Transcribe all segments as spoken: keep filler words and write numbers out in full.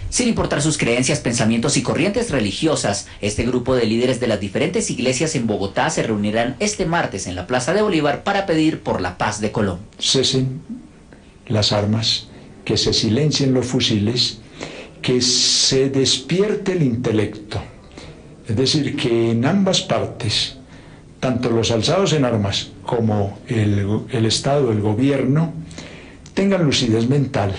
Sin importar sus creencias, pensamientos y corrientes religiosas, este grupo de líderes de las diferentes iglesias en Bogotá se reunirán este martes en la Plaza de Bolívar para pedir por la paz de Colombia. Cesen las armas, que se silencien los fusiles, que se despierte el intelecto. Es decir, que en ambas partes, tanto los alzados en armas como el, el Estado, el gobierno, tengan lucidez mental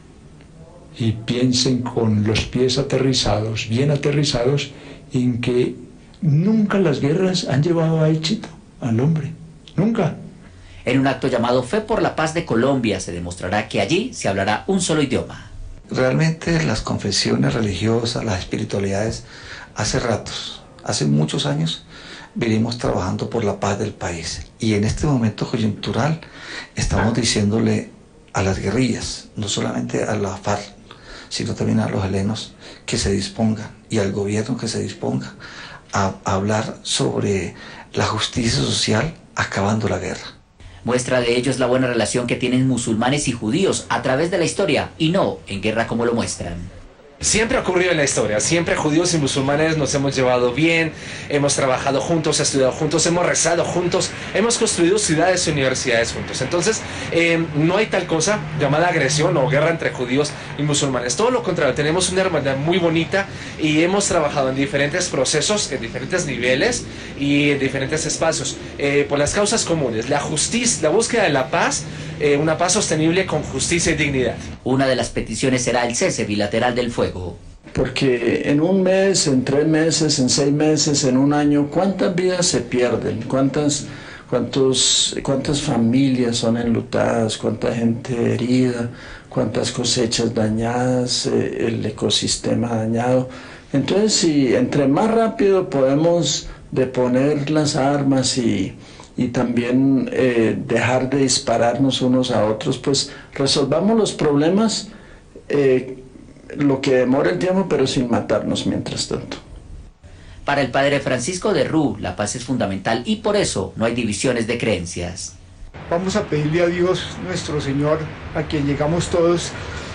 y piensen con los pies aterrizados, bien aterrizados, en que nunca las guerras han llevado a éxito al hombre, nunca. En un acto llamado Fe por la Paz de Colombia se demostrará que allí se hablará un solo idioma. Realmente las confesiones religiosas, las espiritualidades, hace ratos, hace muchos años, venimos trabajando por la paz del país. Y en este momento coyuntural estamos diciéndole a las guerrillas, no solamente a la FARC, sino también a los helenos, que se dispongan, y al gobierno que se disponga a, a hablar sobre la justicia social acabando la guerra. Muestra de ello es la buena relación que tienen musulmanes y judíos a través de la historia, y no en guerra como lo muestran. Siempre ha ocurrido en la historia, siempre judíos y musulmanes nos hemos llevado bien, hemos trabajado juntos, estudiado juntos, hemos rezado juntos, hemos construido ciudades y universidades juntos. Entonces, eh, no hay tal cosa llamada agresión o guerra entre judíos y musulmanes. Todo lo contrario, tenemos una hermandad muy bonita y hemos trabajado en diferentes procesos, en diferentes niveles y en diferentes espacios, eh, por las causas comunes, la justicia, la búsqueda de la paz, eh, una paz sostenible con justicia y dignidad. Una de las peticiones será el cese bilateral del fuego. Porque en un mes, en tres meses, en seis meses, en un año, ¿cuántas vidas se pierden? ¿Cuántas, cuántos, cuántas familias son enlutadas? ¿Cuánta gente herida? ¿Cuántas cosechas dañadas? Eh, el ecosistema dañado. Entonces, si entre más rápido podemos deponer las armas y, y también eh, dejar de dispararnos unos a otros, pues resolvamos los problemas, eh, lo que demora el tiempo, pero sin matarnos mientras tanto. Para el padre Francisco de Rú, la paz es fundamental y por eso no hay divisiones de creencias. Vamos a pedirle a Dios, nuestro Señor, a quien llegamos todos,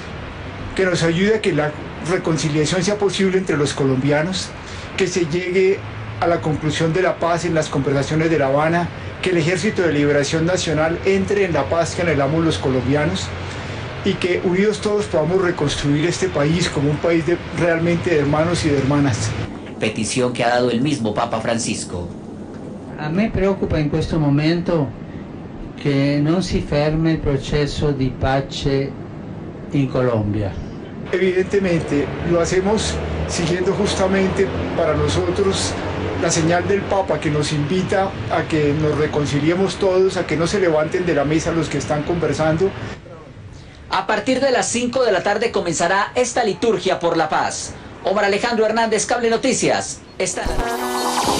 que nos ayude a que la reconciliación sea posible entre los colombianos, que se llegue a la conclusión de la paz en las conversaciones de La Habana, que el Ejército de Liberación Nacional entre en la paz que anhelamos los colombianos, y que unidos todos podamos reconstruir este país como un país de, realmente de hermanos y de hermanas. Petición que ha dado el mismo Papa Francisco. A me preoccupa in questo momento che non si fermi il processo di pace in Colombia. Evidentemente lo hacemos siguiendo justamente para nosotros la señal del Papa que nos invita a que nos reconciliemos todos, a que no se levanten de la mesa los que están conversando. A partir de las cinco de la tarde comenzará esta liturgia por la paz. Omar Alejandro Hernández, Cable Noticias. Está...